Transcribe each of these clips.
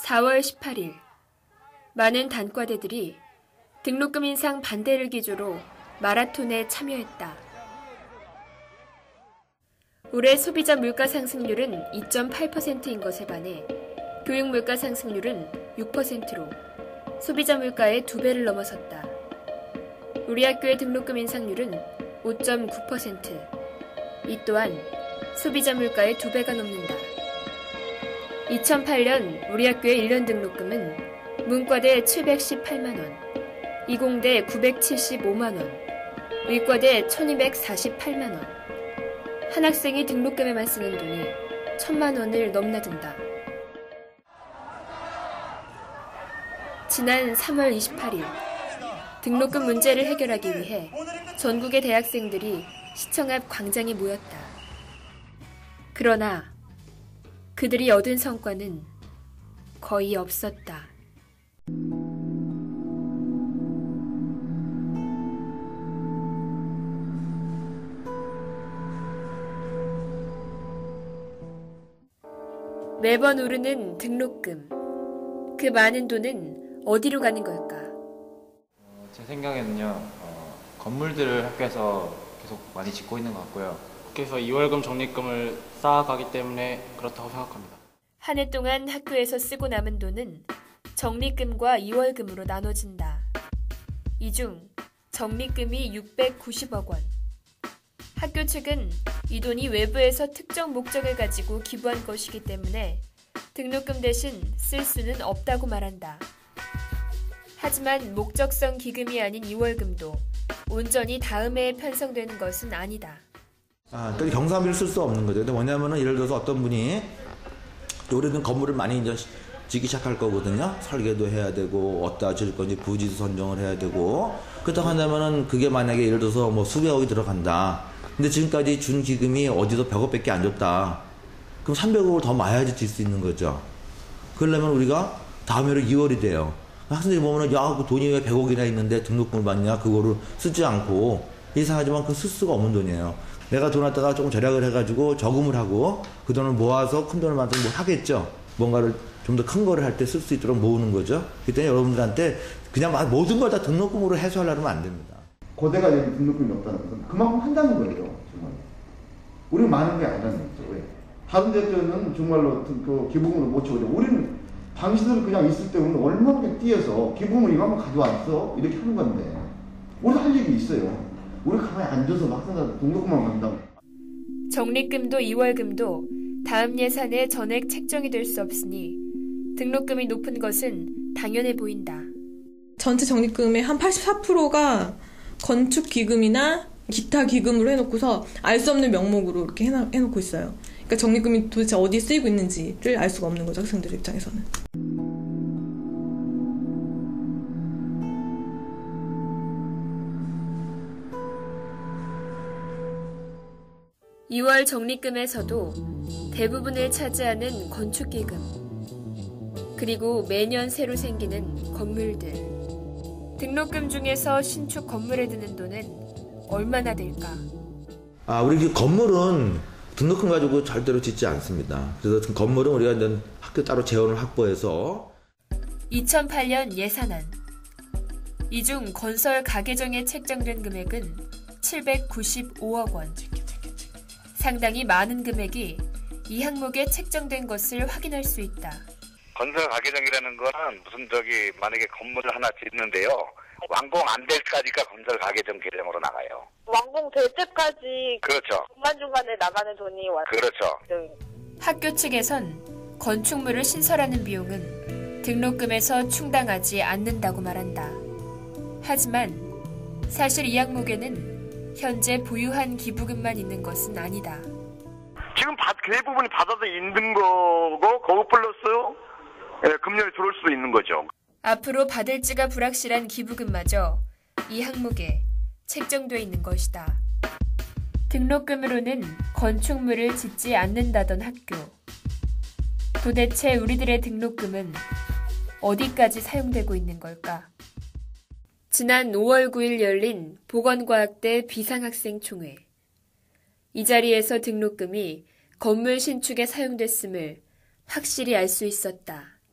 4월 18일, 많은 단과대들이 등록금 인상 반대를 기조로 마라톤에 참여했다. 올해 소비자 물가 상승률은 2.8%인 것에 반해 교육 물가 상승률은 6%로 소비자 물가의 2배를 넘어섰다. 우리 학교의 등록금 인상률은 5.9%. 이 또한 소비자 물가의 2배가 넘는다. 2008년 우리 학교의 1년 등록금은 문과대 718만 원, 이공대 975만 원, 의과대 1248만 원. 한 학생이 등록금에만 쓰는 돈이 1000만 원을 넘나든다. 지난 3월 28일, 등록금 문제를 해결하기 위해 전국의 대학생들이 시청 앞 광장에 모였다. 그러나 그들이 얻은 성과는 거의 없었다. 매번 오르는 등록금. 그 많은 돈은 어디로 가는 걸까? 제 생각에는요, 건물들을 학교에서 계속 많이 짓고 있는 것 같고요. 학교에서 2월금 적립금을 쌓아가기 때문에 그렇다고 생각합니다. 한 해 동안 학교에서 쓰고 남은 돈은 적립금과 2월금으로 나눠진다. 이 중 적립금이 690억 원. 학교 측은 이 돈이 외부에서 특정 목적을 가지고 기부한 것이기 때문에 등록금 대신 쓸 수는 없다고 말한다. 하지만 목적성 기금이 아닌 2월금도 온전히 다음 해에 편성되는 것은 아니다. 그러니까 경사비를 쓸 수 없는 거죠. 근데 뭐냐면은 예를 들어서 어떤 분이 오래된 건물을 많이 이제 짓기 시작할 거거든요. 설계도 해야 되고 어디다 지을 건지 부지도 선정을 해야 되고 그렇다고 한다면은 그게 만약에 예를 들어서 뭐 수백억이 들어간다. 근데 지금까지 준 기금이 어디서 100억밖에 안 줬다. 그럼 300억을 더 마야지 질 수 있는 거죠. 그러려면 우리가 다음 해로 2월이 돼요. 학생들이 보면은 야, 그 돈이 왜 100억이나 있는데 등록금을 받냐? 그거를 쓰지 않고 이상하지만 그 쓸 수가 없는 돈이에요. 내가 돈 갖다가 조금 절약을 해가지고 저금을 하고 그 돈을 모아서 큰 돈을 만들면 뭐 하겠죠. 뭔가를 좀 더 큰 거를 할 때 쓸 수 있도록 모으는 거죠. 그때 여러분들한테 그냥 모든 걸 다 등록금으로 해소하려면 안 됩니다. 고대가 되는 등록금이 없다는 것은 그만큼 한다는 거예요. 정말. 우리는 많은 게 아니라는 거죠. 왜? 다른 데들은 정말로 그 기부금을 못 쳐오죠. 우리는 당신들은 그냥 있을 때 우리는 얼마나 뛰어서 기부금을 이만큼 가져왔어. 이렇게 하는 건데. 우리도 할 일이 있어요. 우리 가만히 앉아서 막 학생들 등록금만 받는다고. 적립금도 2월금도 다음 예산에 전액 책정이 될 수 없으니 등록금이 높은 것은 당연해 보인다. 전체 적립금의 한 84%가 건축 기금이나 기타 기금으로 해놓고서 알 수 없는 명목으로 이렇게 해놓고 있어요. 그러니까 적립금이 도대체 어디에 쓰이고 있는지를 알 수가 없는 거죠, 학생들 입장에서는. (2월) 적립금에서도 대부분을 차지하는 건축기금, 그리고 매년 새로 생기는 건물들. 등록금 중에서 신축 건물에 드는 돈은 얼마나 될까? 우리 그 건물은 등록금 가지고 절대로 짓지 않습니다. 그래서 건물은 우리가 이제 학교 따로 재원을 확보해서 2008년 예산안. 이 중 건설 가계정에 책정된 금액은 795억 원. 상당히 많은 금액이 이 항목에 책정된 것을 확인할 수 있다. 건설 가계정이라는 거는 만약에 건물을 하나 짓는데요. 완공 안 될 때까지가 건설 가계정 계정으로 나가요. 완공될 때까지 그렇죠. 중간중간에 나가는 돈이 그렇죠. 학교 측에선 건축물을 신설하는 비용은 등록금에서 충당하지 않는다고 말한다. 하지만 사실 이 항목에는 현재 보유한 기부금만 있는 것은 아니다. 지금 대부분이 받아서 있는 거고 그거 플러스 금년에 들어올 수 있는 거죠. 앞으로 받을지가 불확실한 기부금마저 이 항목에 책정돼 있는 것이다. 등록금으로는 건축물을 짓지 않는다던 학교. 도대체 우리들의 등록금은 어디까지 사용되고 있는 걸까? 지난 5월 9일 열린 보건과학대 비상학생총회. 이 자리에서 등록금이 건물 신축에 사용됐음을 확실히 알 수 있었다.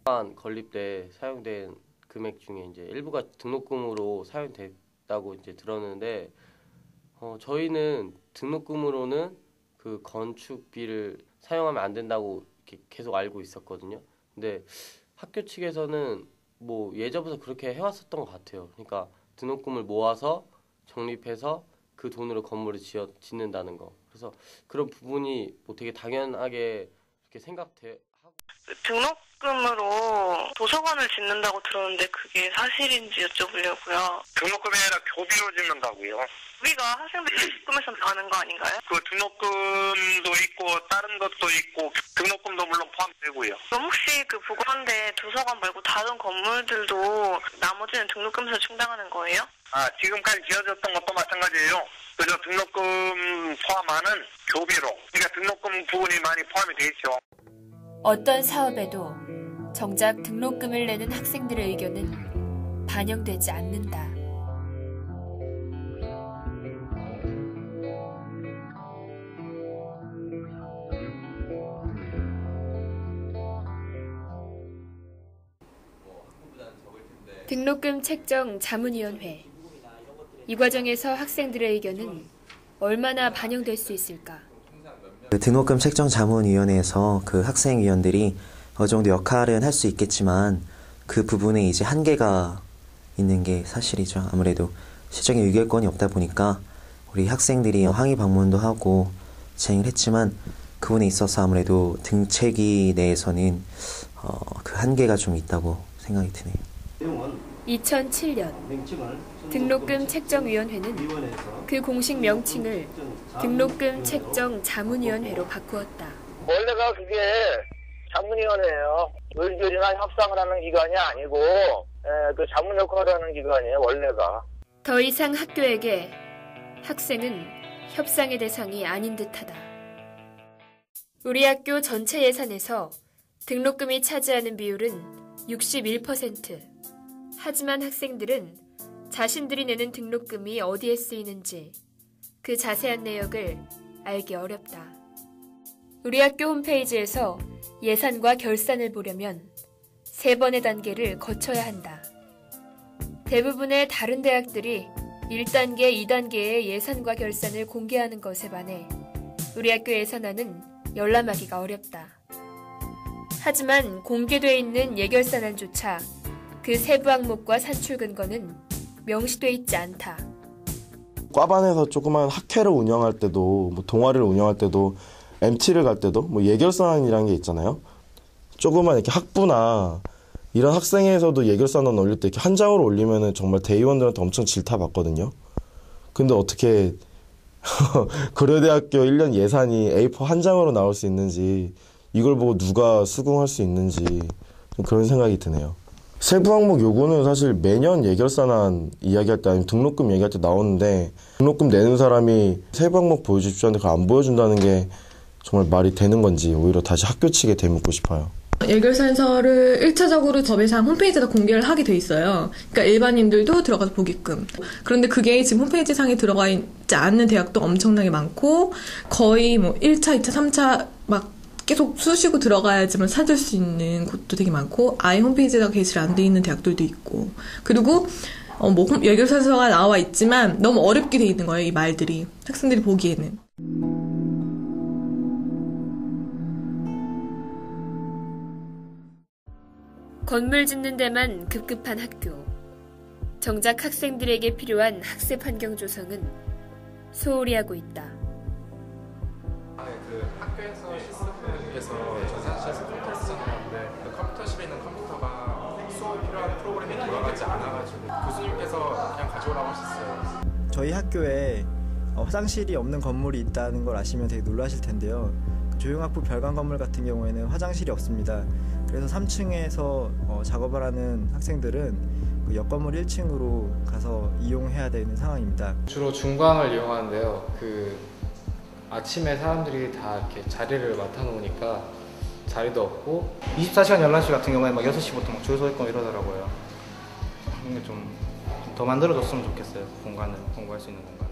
건립 때 사용된 금액 중에 이제 일부가 등록금으로 사용됐다고 이제 들었는데 저희는 등록금으로는 그 건축비를 사용하면 안 된다고 이렇게 계속 알고 있었거든요. 근데 학교 측에서는 뭐 예전부터 그렇게 해왔었던 것 같아요. 그러니까 등록금을 모아서 적립해서 그 돈으로 건물을 짓는다는 거. 그래서 그런 부분이 뭐 되게 당연하게 이렇게 생각돼. 등록금으로 도서관을 짓는다고 들었는데 그게 사실인지 여쭤보려고요. 등록금이 아니라 교비로 짓는다고요. 우리가 학생들 등록금에서 나가는 거 아닌가요? 그 등록금도 있고 다른 것도 있고 등록금도 물론 포함되고요. 그럼 혹시 그 보건대 도서관 말고 다른 건물들도 나머지는 등록금에서 충당하는 거예요? 지금까지 지어졌던 것도 마찬가지예요. 그저 등록금 포함하는 교비로. 그러니까 등록금 부분이 많이 포함이 돼 있죠. 어떤 사업에도 정작 등록금을 내는 학생들의 의견은 반영되지 않는다. 등록금 책정 자문위원회. 이 과정에서 학생들의 의견은 얼마나 반영될 수 있을까? 등록금 책정 자문위원회에서 그 학생위원들이 어느 정도 역할은 할 수 있겠지만 그 부분에 이제 한계가 있는 게 사실이죠. 아무래도 실적인 의결권이 없다 보니까 우리 학생들이 항의 방문도 하고 진행을 했지만 그 부분에 있어서 아무래도 등체기 내에서는 그 한계가 좀 있다고 생각이 드네요. 2007년 등록금 책정위원회는 그 공식 명칭을 등록금 책정 자문위원회로 바꾸었다. 원래가 그게 자문위원회예요. 의결이나 협상을 하는 기관이 아니고 그 자문 역할을 하는 기관이에요. 원래가. 더 이상 학교에게 학생은 협상의 대상이 아닌 듯하다. 우리 학교 전체 예산에서 등록금이 차지하는 비율은 61%. 하지만 학생들은 자신들이 내는 등록금이 어디에 쓰이는지 그 자세한 내역을 알기 어렵다. 우리 학교 홈페이지에서 예산과 결산을 보려면 3번의 단계를 거쳐야 한다. 대부분의 다른 대학들이 1단계, 2단계의 예산과 결산을 공개하는 것에 반해 우리 학교 예산안은 열람하기가 어렵다. 하지만 공개되어 있는 예결산안조차 그 세부 항목과 산출 근거는 명시돼 있지 않다. 과반에서 조그만 학회를 운영할 때도 뭐 동아리를 운영할 때도 MT를 갈 때도 뭐 예결산안이라는 게 있잖아요. 조그만 이렇게 학부나 이런 학생회에서도 예결산안 올릴 때 이렇게 한 장으로 올리면은 정말 대의원들한테 엄청 질타받거든요. 근데 어떻게 고려대학교 1년 예산이 A4 한 장으로 나올 수 있는지, 이걸 보고 누가 수긍할 수 있는지 좀 그런 생각이 드네요. 세부 항목 요구는 사실 매년 예결산안 이야기할 때 아니면 등록금 얘기할 때 나오는데, 등록금 내는 사람이 세부 항목 보여주십시오 하는데 그걸 안 보여준다는 게 정말 말이 되는 건지 오히려 다시 학교 측에 되묻고 싶어요. 예결산서를 1차적으로 법예상 홈페이지에다 공개를 하게 돼 있어요. 그러니까 일반인들도 들어가서 보게끔. 그런데 그게 지금 홈페이지 상에 들어가 있지 않는 대학도 엄청나게 많고, 거의 뭐 1차, 2차, 3차 막 계속 수시고 들어가야지만 찾을 수 있는 곳도 되게 많고, 아예 홈페이지에다가 게시를 안 돼 있는 대학들도 있고, 그리고 뭐 예결산서가 나와 있지만 너무 어렵게 돼 있는 거예요, 이 말들이. 학생들이 보기에는. 건물 짓는 데만 급급한 학교. 정작 학생들에게 필요한 학습 환경 조성은 소홀히 하고 있다. 그 학교에서 시스템에서 전산실에서 컴퓨터를 쓰는데 그 컴퓨터실에 있는 컴퓨터가 수업 필요한 프로그램이 돌아가지 않아가지고 교수님께서 그냥 가져오라고 하셨어요. 저희 학교에 화장실이 없는 건물이 있다는 걸 아시면 되게 놀라실 텐데요. 조용학부 별관 건물 같은 경우에는 화장실이 없습니다. 그래서 3층에서 작업을 하는 학생들은 그 옆건물 1층으로 가서 이용해야 되는 상황입니다. 주로 중광을 이용하는데요. 그 아침에 사람들이 다 이렇게 자리를 맡아놓으니까 자리도 없고 24시간 열람실 같은 경우에 막 6시부터 막 줄 서 있고 이러더라고요. 이게 좀 더 만들어줬으면 좋겠어요. 공간을 공부할 수 있는 공간.